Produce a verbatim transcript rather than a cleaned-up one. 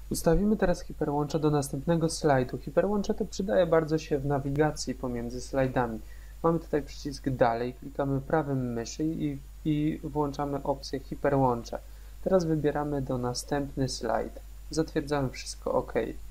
Ustawimy teraz hiperłącze do następnego slajdu. Hiperłącze to przydaje bardzo się w nawigacji pomiędzy slajdami. Mamy tutaj przycisk dalej, klikamy prawym myszy i, i włączamy opcję hiperłącze. Teraz wybieramy do następny slajd. Zatwierdzamy wszystko OK.